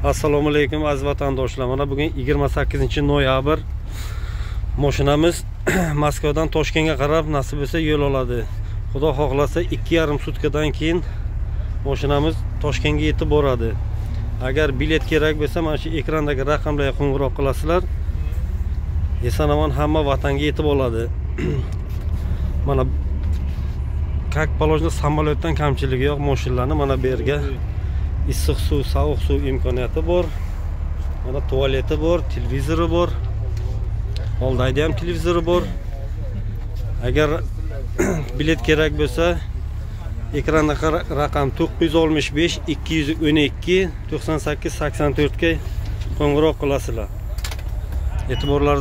Assalomu alaykum aziz vatandoshlar. Mana bugun 28-noyabr mashinamiz Moskvadan Toshkentga qarab nasib etsa yo'l oladi. Xudo xohlasa 2,5 sutkadan keyin mashinamiz Toshkentga yetib boradi. Agar bilet kerak bo'lsa, mana shu ekrandagi raqamlarga qo'ng'iroq qilasizlar. Eson-omon hamma vatanga yetib oladi. Mana как положено samolyotdan kamchiligi yo'q mashinalarni mana bu yerga issiq suv, sovuq suv imkoniyati bor. Mana tualeti bor, televizori bor. Oldayda ham televizori bor. Agar bilet kerak bo'lsa, ekranda raqam 965 212 98 84 ga qo'ng'iroq qilasizlar. E'tiborlaringizni